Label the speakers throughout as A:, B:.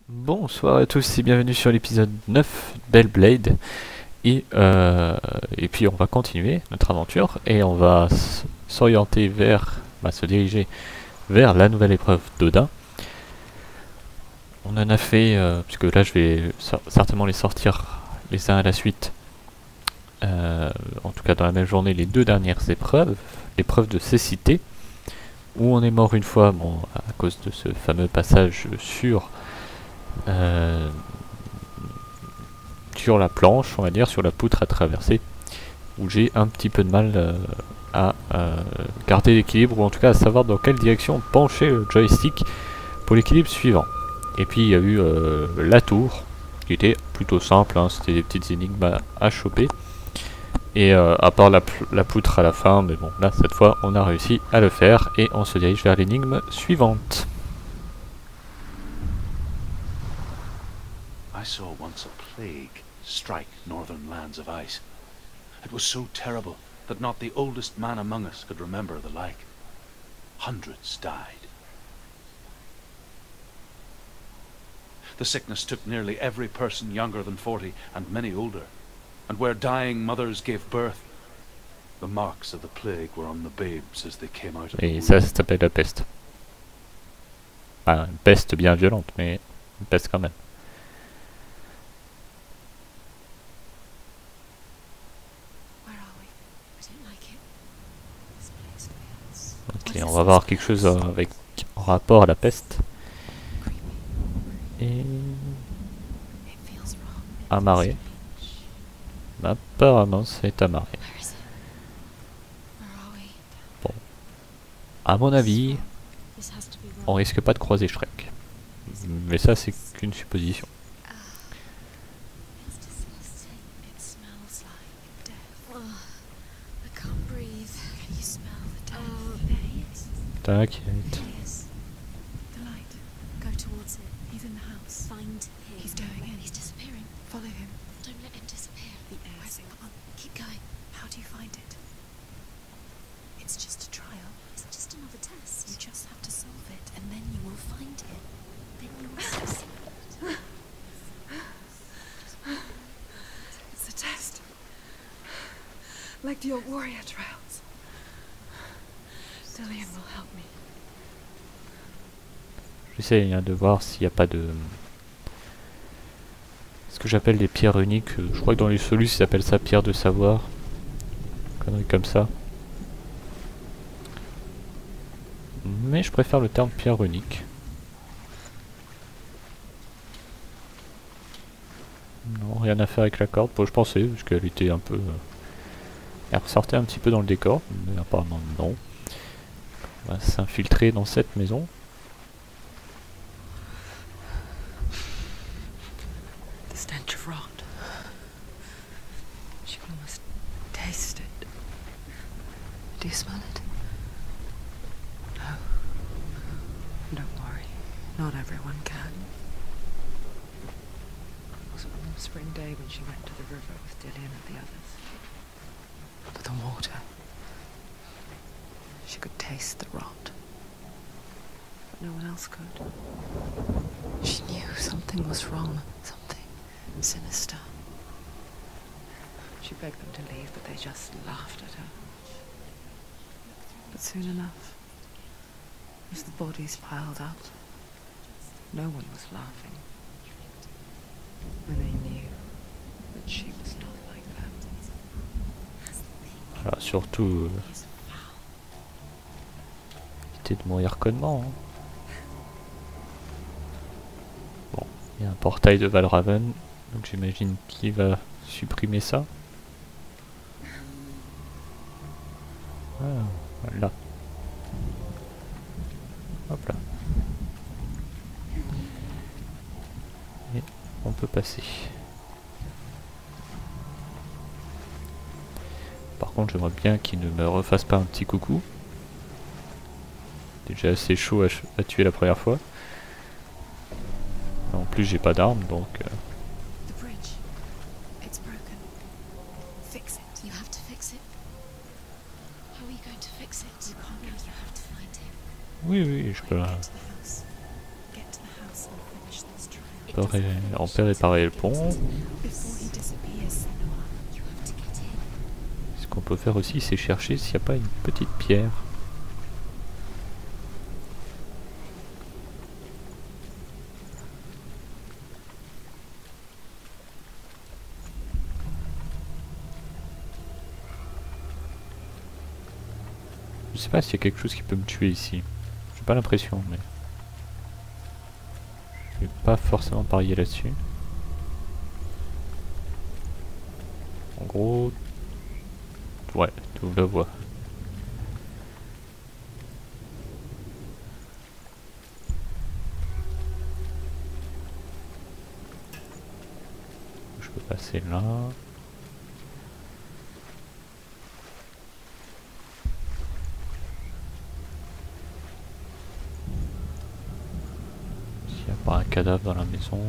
A: Bonsoir à tous et bienvenue sur l'épisode 9 d'Hellblade. Et puis on va continuer notre aventure et on va s'orienter vers, se diriger vers la nouvelle épreuve d'Odin. On en a fait, puisque là je vais certainement les sortir les uns à la suite, en tout cas dans la même journée, les deux dernières épreuves. L'épreuve de cécité, où on est mort une fois, bon, à cause de ce fameux passage sur la planche, on va dire, sur la poutre à traverser, où j'ai un petit peu de mal à garder l'équilibre, ou en tout cas à savoir dans quelle direction pencher le joystick pour l'équilibre suivant. Et puis il y a eu la tour, qui était plutôt simple, hein, c'était des petites énigmes à choper. Et à part la poutre à la fin, mais bon, là cette fois on a réussi à le faire, et on se dirige vers l'énigme suivante.
B: I saw once a plague strike northern lands of ice. It was so terrible that not the oldest man among us could remember the like. Hundreds died. The sickness took nearly every person younger than 40 and many older. And where dying mothers gave birth, the marks of the plague were on the babes as they came out of the
A: Et
B: womb.
A: ça s'appelle la peste. Une peste bien violente, mais une peste quand même. Ok, on va voir quelque chose avec en rapport à la peste. Et amarré. Apparemment c'est amarré. Bon. À mon avis, on risque pas de croiser Shrek. Mais ça c'est qu'une supposition. T'inquiète.
C: Like the old warrior trials. Dillion will help me.
A: J'essaie de voir s'il n'y a pas de... ce que j'appelle des pierres uniques. Je crois que dans les solus ils appellent ça pierre de savoir. Connerie comme ça. Mais je préfère le terme pierre unique. Non, rien à faire avec la corde. Bon, je pensais, parce qu'elle était un peu... elle ressortait un petit peu dans le décor, mais apparemment non. On va s'infiltrer dans cette maison.
C: The stench of rot. She can almost taste it. Do you smell it? No. Don't worry. Not everyone can. It was one spring day when she went to the river with Dillion and the others. For the water. She could taste the rot. But no one else could. She knew something was wrong. Something sinister. She begged them to leave, but they just laughed at her. But soon enough, as the bodies piled up, no one was laughing. And they knew that she was not like that.
A: Voilà, surtout... éviter de mourir connement. Hein. Bon, il y a un portail de Valraven, donc j'imagine qu'il va supprimer ça. Ah, là. Hop là. Et on peut passer. Par contre, j'aimerais bien qu'il ne me refasse pas un petit coucou. Déjà assez chaud à tuer la première fois. En plus, j'ai pas d'arme, donc... Oui, oui, je peux... on peut réparer le pont. Ce qu'on peut faire aussi, c'est chercher s'il n'y a pas une petite pierre. Je sais pas s'il y a quelque chose qui peut me tuer ici. J'ai pas l'impression, mais je vais pas forcément parier là-dessus. En gros, ouais, tu le vois. Je peux passer là. S'il n'y a pas un cadavre dans la maison.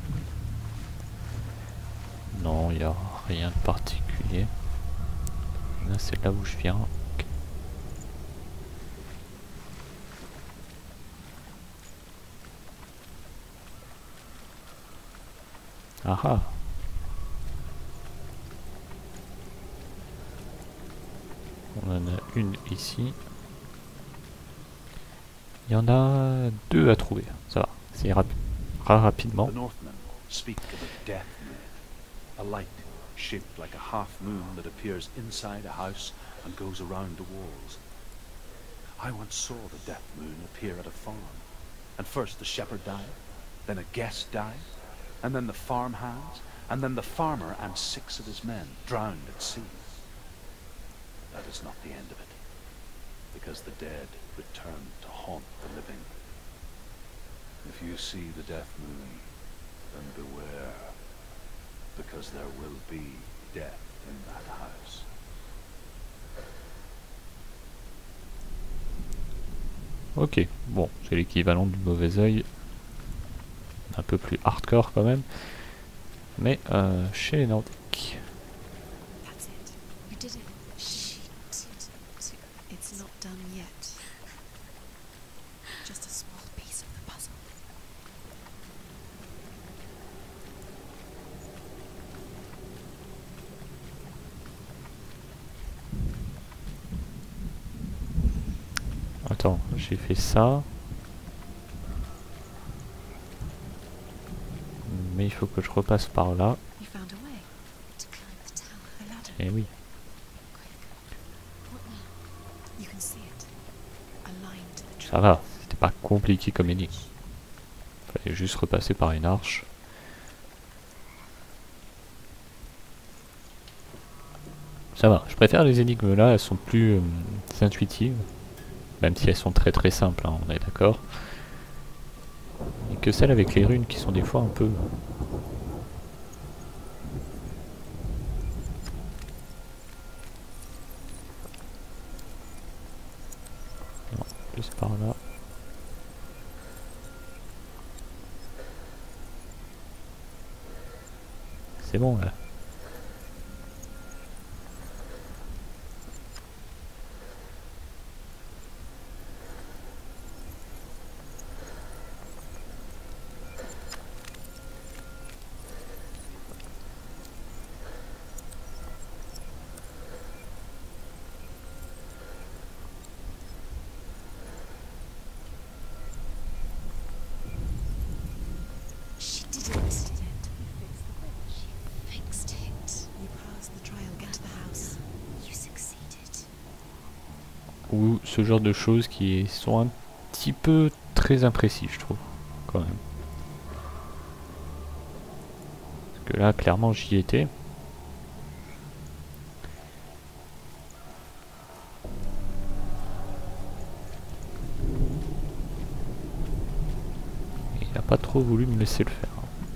A: Non, il n'y a rien de particulier. Là, c'est là où je viens. Okay. Ah ah. On en a une ici. Il y en a deux à trouver. Ça va, c'est rapidement.
B: The Northmen speak of a death moon, a light shaped like a half moon that appears inside a house and goes around the walls. I once saw the death moon appear at a farm, and first the shepherd died, then a guest died, and then the farm hands, and then the farmer and 6 of his men drowned at sea. That is not the end of it, because the dead return to haunt the living. If you see the death moon, then beware, because there will be death in that house.
A: Ok, bon, c'est l'équivalent du mauvais œil. Un peu plus hardcore quand même. Mais chez les Nordiques. Attends, j'ai fait ça. Mais il faut que je repasse par là. Eh oui. Ça va, c'était pas compliqué comme énigme. Fallait juste repasser par une arche. Ça va, je préfère les énigmes là, elles sont plus intuitives. Même si elles sont très très simples, hein, on est d'accord. Et que celles avec les runes qui sont des fois un peu... Non, plus par là. C'est bon là. Ou ce genre de choses qui sont un petit peu très imprécis, je trouve, quand même. Parce que là, clairement, j'y étais. Il n'a pas trop voulu me laisser le faire.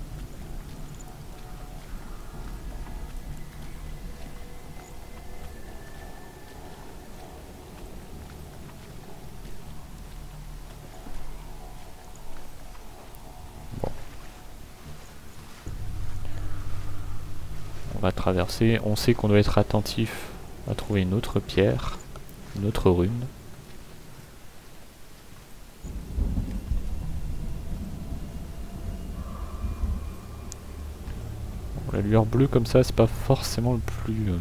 A: On va traverser, on sait qu'on doit être attentif à trouver une autre pierre, une autre rune. Bon, la lueur bleue comme ça, c'est pas forcément le plus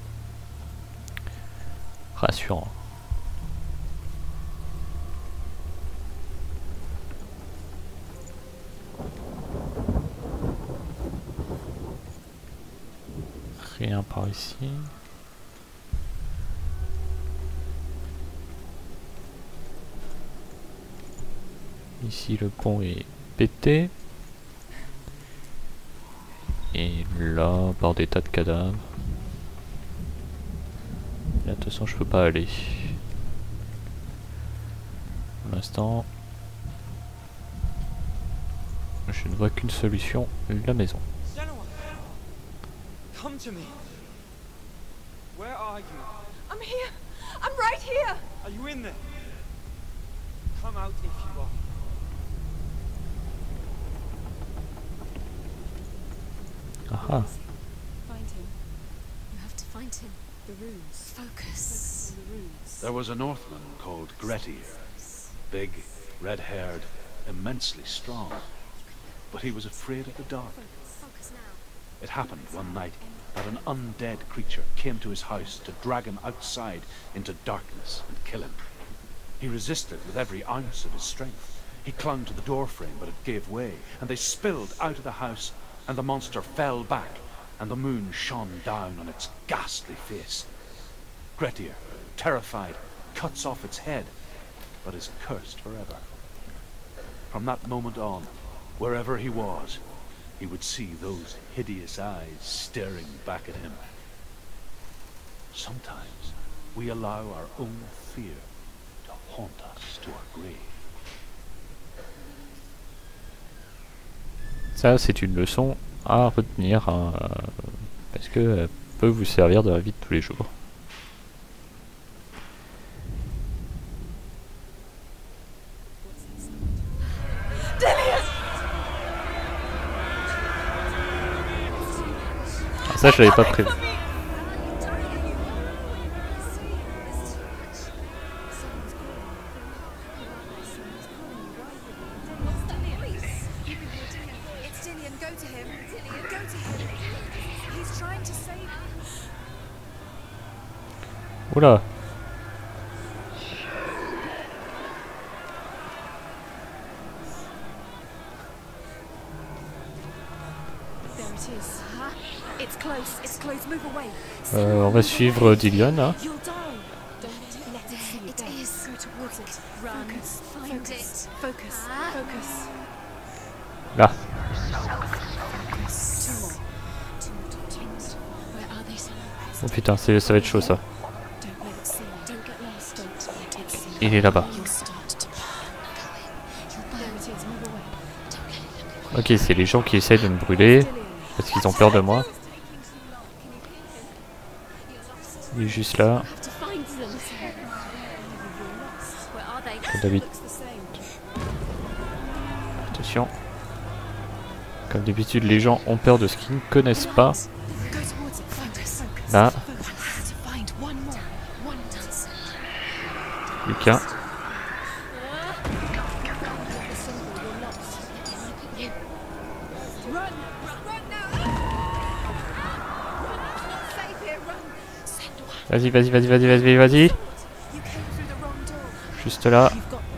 A: rassurant. Rien par ici. Ici le pont est pété. Et là, par des tas de cadavres. Là, de toute façon, je peux pas aller. Pour l'instant, je ne vois qu'une solution, la maison.
D: Come to me. Where are you?
C: I'm here. I'm right here.
D: Are you in there? Come out if you are.
A: Aha.
E: Find him. You have to find him. The runes. Focus. On the runes.
B: There was a Northman called Grettir. Big, red-haired, immensely strong. But he was afraid of the dark.
E: Focus now.
B: It happened one night that an undead creature came to his house to drag him outside into darkness and kill him. He resisted with every ounce of his strength. He clung to the doorframe, but it gave way, and they spilled out of the house, and the monster fell back, and the moon shone down on its ghastly face. Grettir, terrified, cuts off its head, but is cursed forever. From that moment on, wherever he was, he would see those hideous eyes staring back at him. Sometimes we allow our own fear to haunt us to our grave.
A: Ça, c'est une leçon à retenir, hein, parce que peut vous servir dans la vie de tous les jours. Ah, ça, je l'avais pas prévu. Oula. On va suivre Dillion, hein. Là. Oh putain, ça va être chaud ça. Il est là-bas. Ok, c'est les gens qui essaient de me brûler parce qu'ils ont peur de moi. Il est juste là. Comme d'habitude. Attention. Comme d'habitude, les gens ont peur de ce qu'ils ne connaissent pas. Là. Lucas. Vas-y, vas-y, vas-y, vas-y, vas-y, vas-y. Juste là.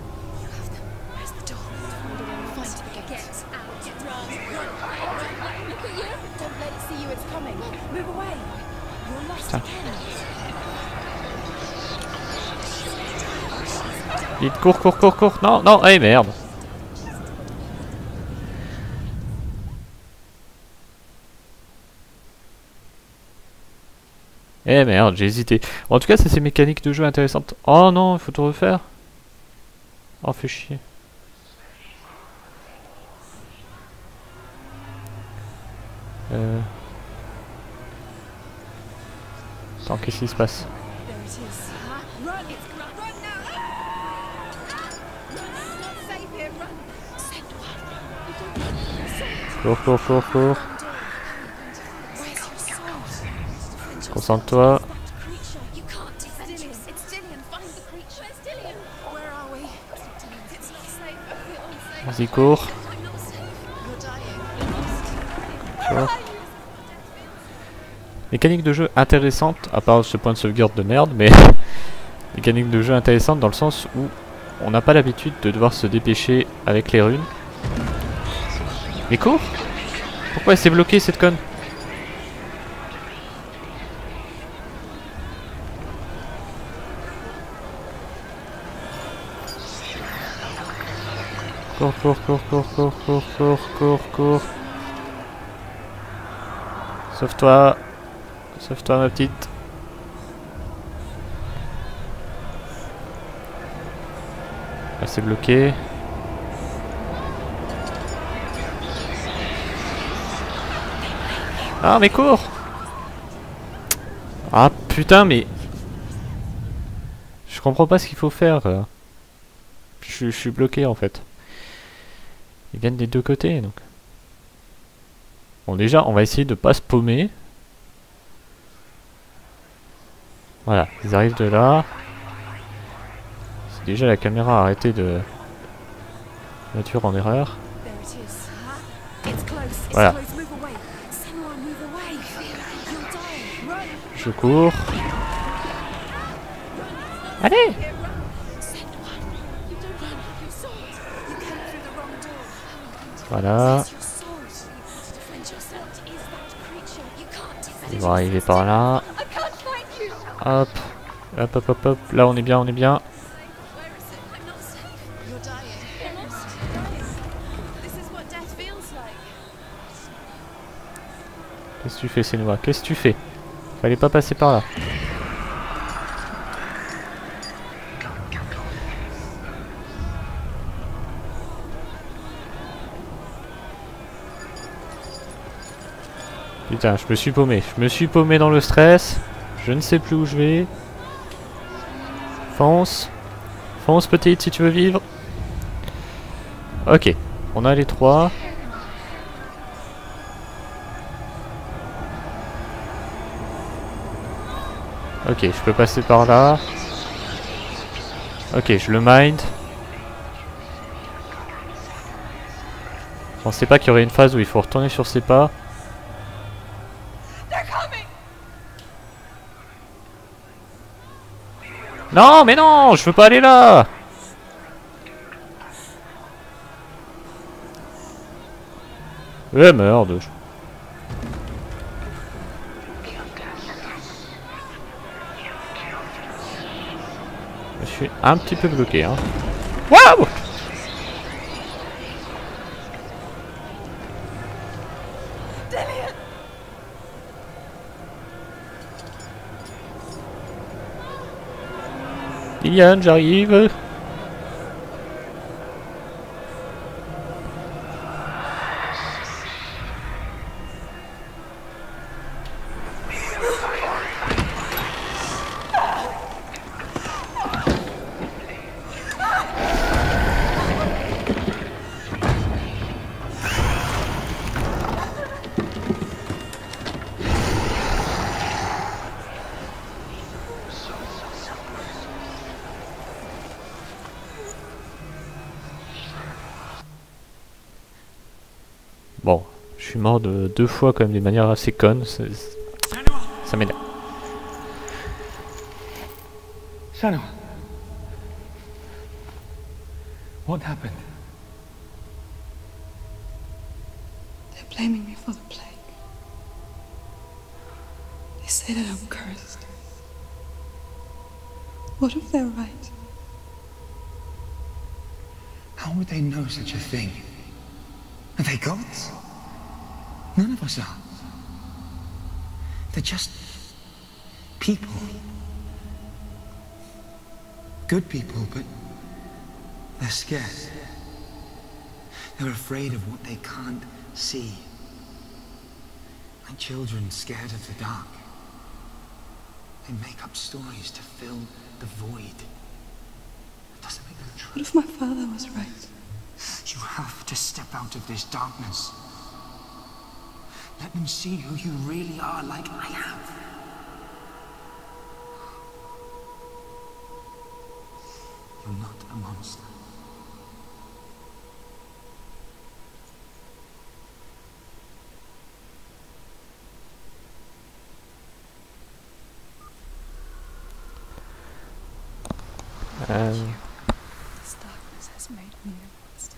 A: Putain. Vite, cours, cours, cours, cours. Non, non, hey, merde. Eh merde, j'ai hésité. En tout cas, ça c'est mécanique de jeu intéressante. Oh non, il faut tout refaire. Oh, fait chier. Attends, qu'est-ce qui se passe? Cours, cours, cours, cours. Concentre-toi. Vas-y, cours. Cours. Mécanique de jeu intéressante, à part ce point de sauvegarde de merde, mais mécanique de jeu intéressante dans le sens où on n'a pas l'habitude de devoir se dépêcher avec les runes. Mais cours! Pourquoi elle s'est bloquée cette conne? Cours, cours, cours, cours, cours, cours, cours, cours, cours. Sauve-toi. Sauve-toi ma petite. Elle s'est bloquée. Ah mais cours! Ah putain mais... Je comprends pas ce qu'il faut faire. Je suis bloqué en fait. Ils viennent des deux côtés donc. Bon déjà on va essayer de pas se paumer. Voilà, ils arrivent de là. Si déjà la caméra a arrêté de nature en erreur. Voilà. Je cours. Allez! Voilà. Ils vont arriver par là. Hop. Hop, hop, hop, hop. Là, on est bien, on est bien. Qu'est-ce que tu fais, Senua? Qu'est-ce que tu fais? Fallait pas passer par là. Putain, je me suis paumé. Je me suis paumé dans le stress. Je ne sais plus où je vais. Fonce. Fonce, petite, si tu veux vivre. Ok. On a les trois. Ok, je peux passer par là. Ok, je le mind. Je pensais pas qu'il y aurait une phase où il faut retourner sur ses pas. Non, mais non, je veux pas aller là. Merde. Je suis un petit peu bloqué, hein. Waouh! Liliane, j'arrive. Bon, je suis mort de 2 fois quand même d'une manière assez conne. Ça m'énerve.
F: Senua. What happened?
C: They're blaming me for the plague. They say that I'm cursed. What if they're right?
F: How would they know such a thing? Are they gods? None of us are. They're just people. Good people, but they're scared. They're afraid of what they can't see. Like children scared of the dark. They make up stories to fill the void. That doesn't make them true.
C: What if my father was right?
F: You have to step out of this darkness. Let them see who you really are, like I have. You're not a monster.
C: This darkness has made me a monster.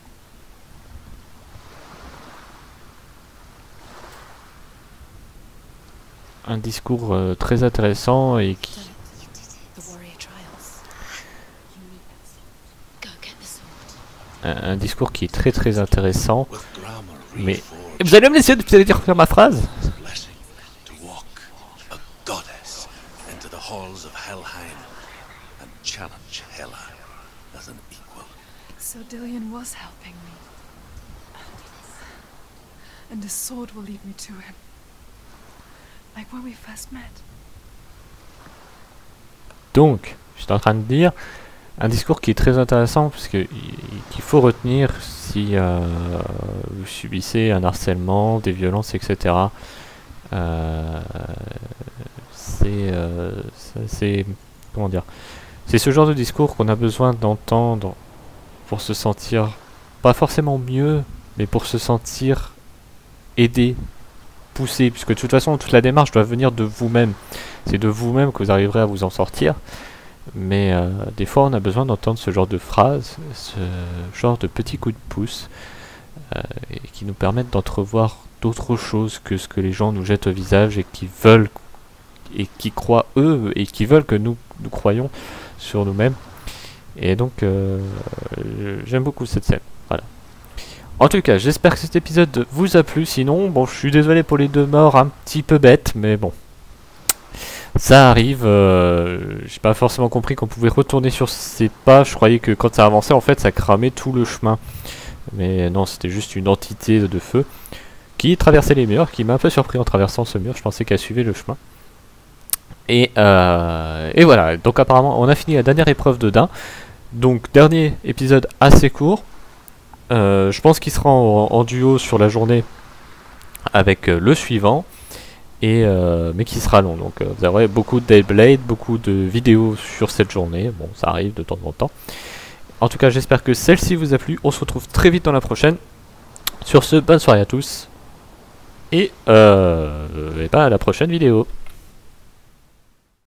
A: Un discours très intéressant et qui...
E: The warrior trials. You need that sword. Go get the sword.
A: un discours qui est très intéressant.
G: With grammar
A: Mais...
G: reforged,
A: Vous allez me laisser dire faire ma phrase?
G: blessing to walk a goddess into the halls of Helheim and challenge Hela as an equal.
C: So Dillion was helping me. And his sword will lead me to him. Like when we first met.
A: Donc, je suis en train de dire un discours qui est très intéressant parce que qu'il faut retenir si vous subissez un harcèlement, des violences, etc. C'est comment dire, c'est ce genre de discours qu'on a besoin d'entendre pour se sentir pas forcément mieux, mais pour se sentir aidé, poussé, puisque de toute façon toute la démarche doit venir de vous-même. C'est de vous-même que vous arriverez à vous en sortir. Mais des fois on a besoin d'entendre ce genre de phrases, ce genre de petits coups de pouce et qui nous permettent d'entrevoir d'autres choses que ce que les gens nous jettent au visage et qui veulent et qui croient eux et qui veulent que nous croyions sur nous-mêmes. Et donc j'aime beaucoup cette scène. Voilà. En tout cas, j'espère que cet épisode vous a plu. Sinon, bon, je suis désolé pour les 2 morts un petit peu bêtes, mais bon. Ça arrive, j'ai pas forcément compris qu'on pouvait retourner sur ses pas, je croyais que quand ça avançait en fait ça cramait tout le chemin. Mais non, c'était juste une entité de feu qui traversait les murs, qui m'a un peu surpris en traversant ce mur, je pensais qu'elle suivait le chemin. Et voilà, donc apparemment on a fini la dernière épreuve de Dain, donc dernier épisode assez court, je pense qu'il sera en duo sur la journée avec le suivant. Mais qui sera long, donc vous aurez beaucoup de Dayblade, beaucoup de vidéos sur cette journée, bon ça arrive de temps en temps. En tout cas j'espère que celle-ci vous a plu, on se retrouve très vite dans la prochaine. Sur ce, bonne soirée à tous, et à la prochaine vidéo.